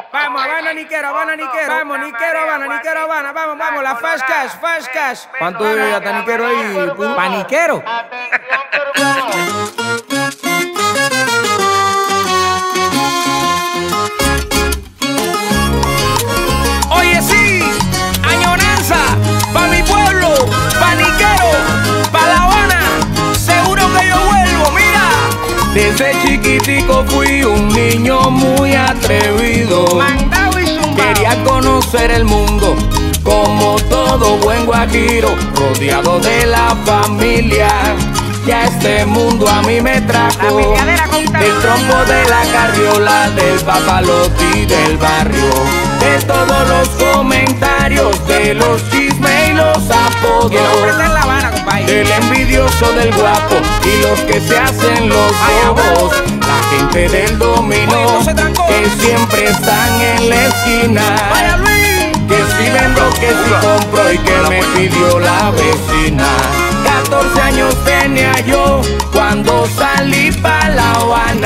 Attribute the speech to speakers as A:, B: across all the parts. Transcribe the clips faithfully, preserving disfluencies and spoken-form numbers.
A: Vamos, Habana, Niquero, Habana, Niquero. Vamos, Niquero, Habana, Niquero, Habana. Vamos, vamos, la fast cash, fast cash. ¿Cuánto debe hasta Niquero ahí? ¿Pa Niquero? Oye, sí, añonanza, pa' mi pueblo, pa' Niquero, pa' La Habana. Seguro que yo vuelvo, mira.
B: Desde chiquitico fui un niño muy atrevido. Quería conocer el mundo como todo buen guajiro, rodeado de la familia. Ya este mundo a mí me trajo el trompo de la carriola, del papalote del barrio, de todos los comentarios, de los chismes y los apodos, del envidioso, del guapo y los que se hacen los bobos, la gente del dominó que siempre están en la esquina, que si vendo, que si compro y que me pidió la vecina. catorce años tenía yo cuando salí pa' La Habana.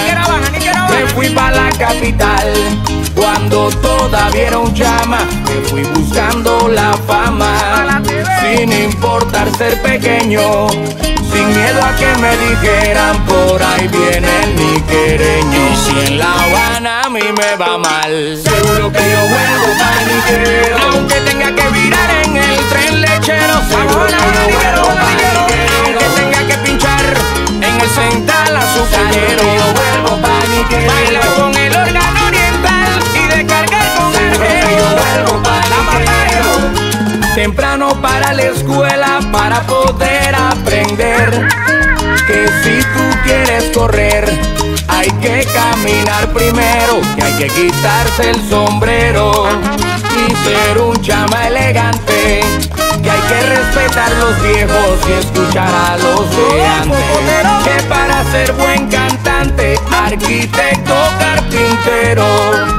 B: Me fui pa' la capital cuando todavía era un chama. Me fui buscando la fama sin importar ser pequeño, sin miedo a que me dijeran por ahí viene el niquereño. Y si en La Habana a mí me va mal, seguro que yo vuelvo pa' Niquero, aunque tenga que virar en el tren lechero. Seguro que yo vuelvo pa' Niquero, aunque tenga que pinchar en el central azucarero. Yo vuelvo pa' Niquero, bailar con el órgano oriental y descargar con arjero. Yo vuelvo pa' Niquero, temprano para la escuela para poder aprender que si tú quieres correr hay que caminar primero, que hay que quitarse el sombrero y ser un chama elegante, que hay que respetar los viejos y escuchar a los de antes, que para ser buen cantante, arquitecto, carpintero,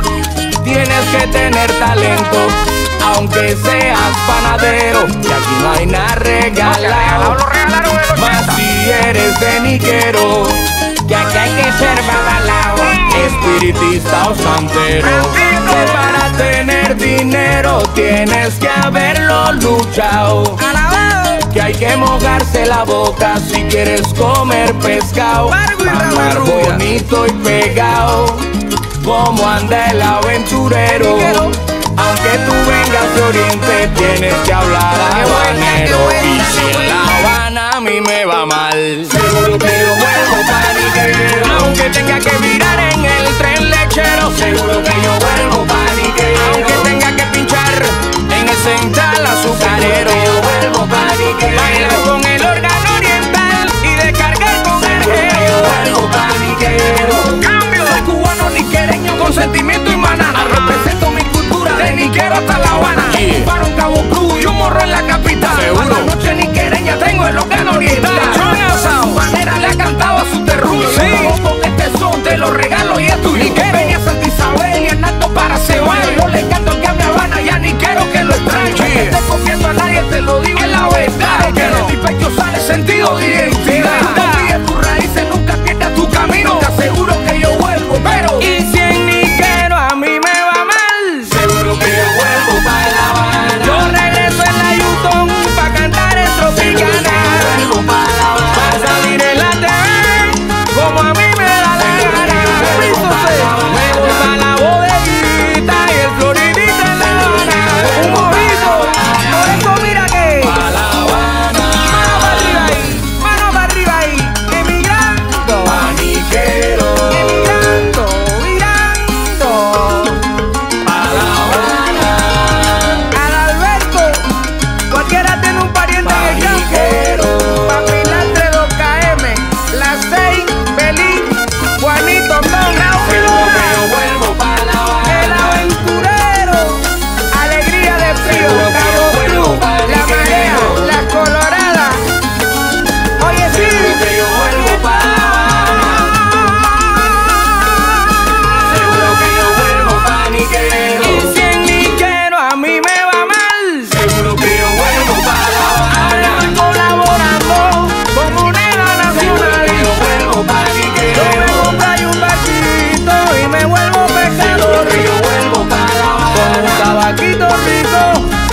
B: tienes que tener talento, aunque seas panadero, y aquí no hay nada regalado, más si eres de Niquero, que aquí hay que ser babalao, espiritista o santero, que para tener dinero tienes que haberlo luchado, que hay que mojarse la boca si quieres comer pescado, mamar bonito y pegado, como anda el aventurero. Aunque tú vengas de Oriente, tienes que hablar habanero. Y si en La Habana a mí me va mal, seguro que yo vuelvo pa' Niquero, aunque tenga que virar en el tren lechero. Seguro que yo vuelvo pa' Niquero, aunque tenga que pinchar en el central azucarero. Yo vuelvo pa' Niquero, bailar con el órgano oriental y descargar con arjero. Yo vuelvo pa' Niquero, cambio. Soy cubano niquereño con sentimiento y manana. Represento mi de Niquero hasta La Habana, yeah. Para un Cabo Cruz y un morro en la capital. Seguro. A la noche niquereña tengo el órgano oriental. Su manera le ha cantado a su terruño. Sí. Yo con este son te lo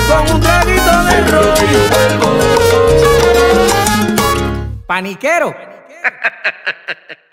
A: con un traguito de ron.
B: Paniquero.